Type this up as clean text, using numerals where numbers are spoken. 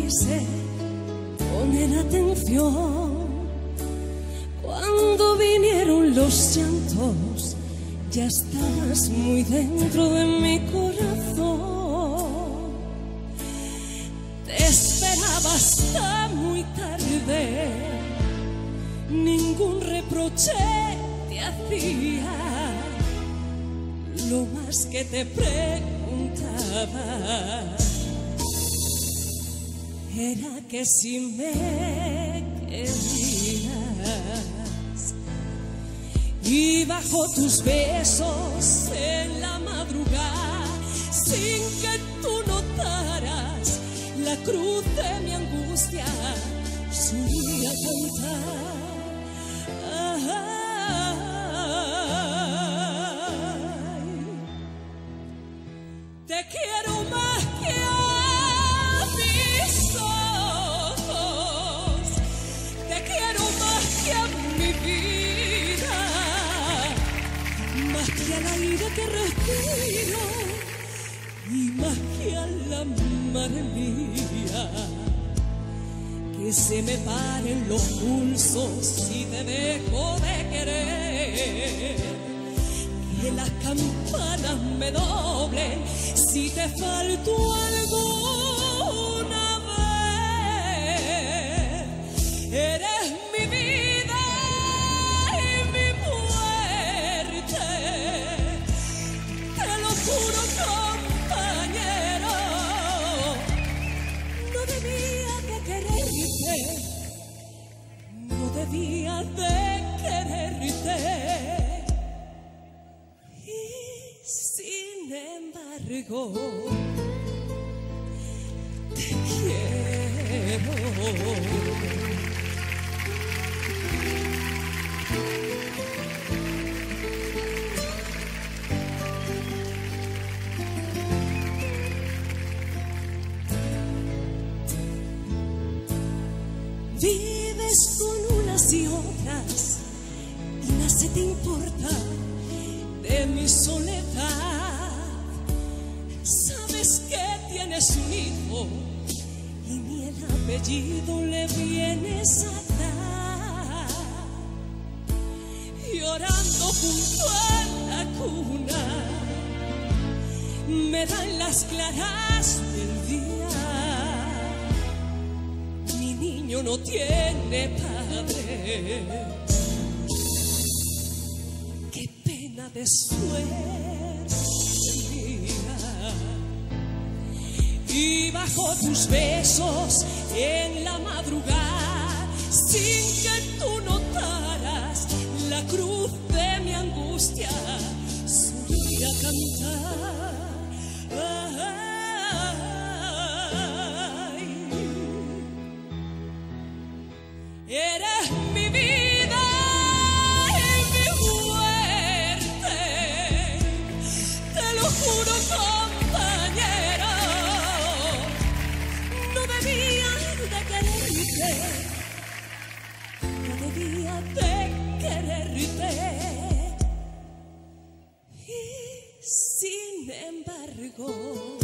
quise poner atención. Cuando vinieron los llantos, ya estabas muy dentro de mi corazón. Te esperaba hasta muy tarde, ningún reproche te hacía. Lo más que te preguntaba era que si me querías. Y bajo tus besos en la madrugada, sin que tú notaras la cruz de mi angustia, solía cantar. Te quiero más que a mis ojos, te quiero más que a mi vida, más que al aire que respiro y más que a la madre mía. Que se me paren los pulsos si te dejo de querer, que las campanas me doblen si te falto alguna vez. Eres mi vida y mi muerte, te lo juro, compañero. No debía de quererte, no debía de quererte. Sin embargo, te quiero. Vives con unas y otras y nada se te importa de mi soledad. Sabes que tienes un hijo y ni el apellido le vienes a dar. Llorando junto a la cuna, me dan las claras del día. Mi niño no tiene padre, de suerte mía. Y bajo tus besos en la madrugada, sin que tú notaras la cruz de mi angustia, solía cantar. Eres mi vida y mi muerte, te lo juro, compañero. No debía de quererte, no debía de quererte. Y sin embargo,